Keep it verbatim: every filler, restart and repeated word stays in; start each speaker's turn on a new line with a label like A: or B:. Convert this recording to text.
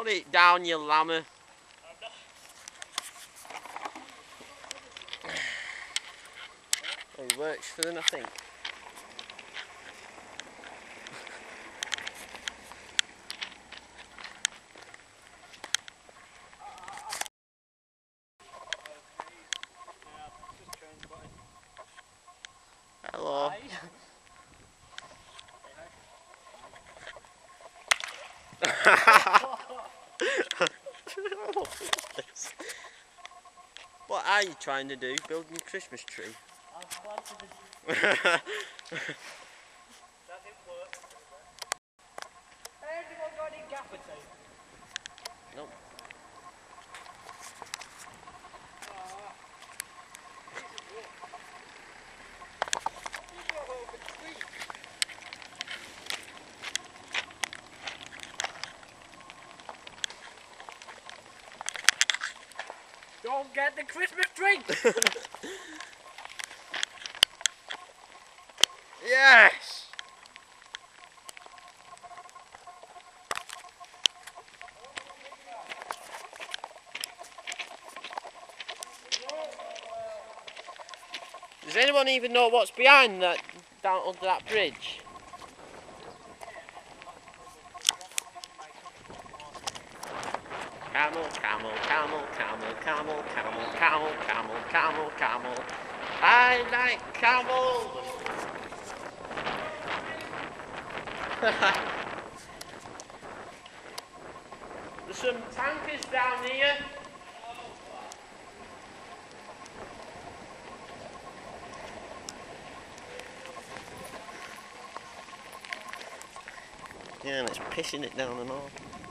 A: Put it down, you lammer. It works for them, I think. Hello. What are you trying to do? Building a Christmas tree?
B: I've planted a... Does it work? Hey, anyone got any gaffer tape?
A: Nope.
B: Don't get the Christmas tree!
A: Yes! Does anyone even know what's behind that, down under that bridge? Camel, camel, camel, camel, camel, camel, camel, camel, camel, camel. I like camels. There's some tankers down here. Yeah, and it's pissing it down and all.